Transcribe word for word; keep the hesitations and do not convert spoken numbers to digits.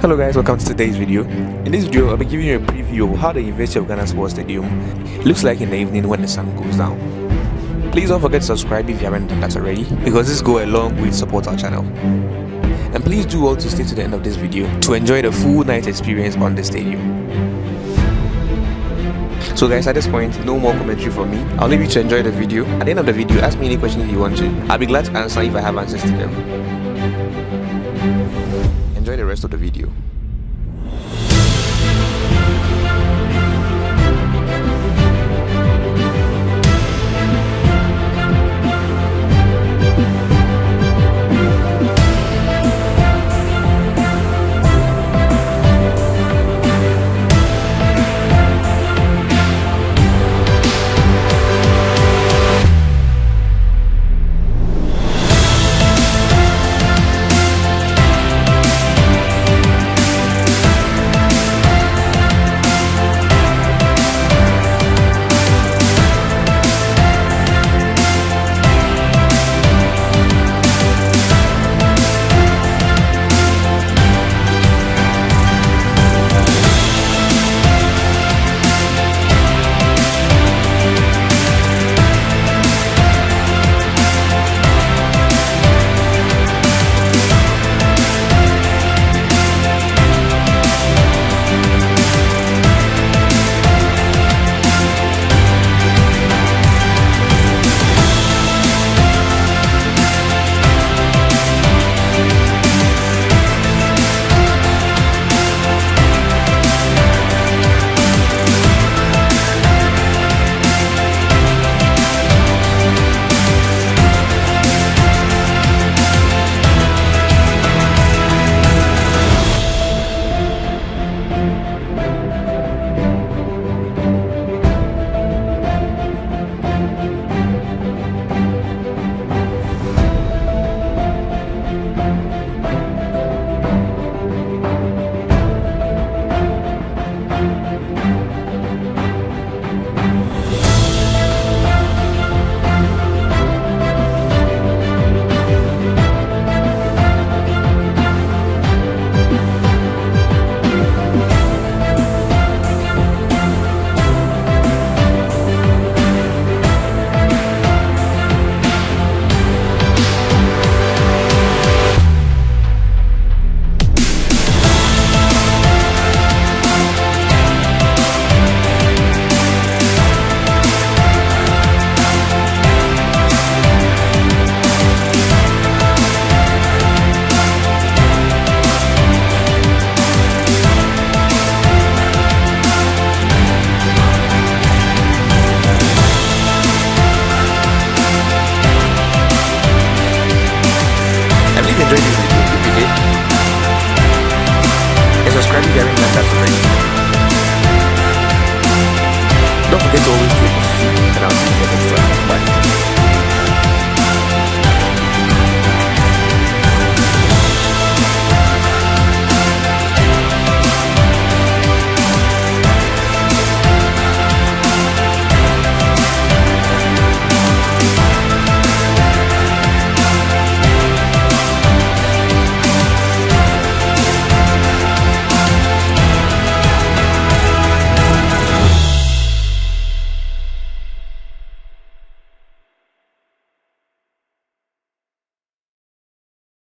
Hello guys, welcome to today's video. In this video, I'll be giving you a preview of how the University of Legon Sports Stadium looks like in the evening when the sun goes down. Please don't forget to subscribe if you haven't done that already, because this goes a long way to support our channel. And please do all to stay to the end of this video to enjoy the full night experience on the stadium. So guys, at this point, no more commentary from me. I'll leave you to enjoy the video. At the end of the video, ask me any questions if you want to. I'll be glad to answer if I have answers to them. Enjoy the rest of the video. Enjoy this video if you did, and subscribe if you haven't done that already. Don't forget to always click, and I'll see you in the next one. Bye.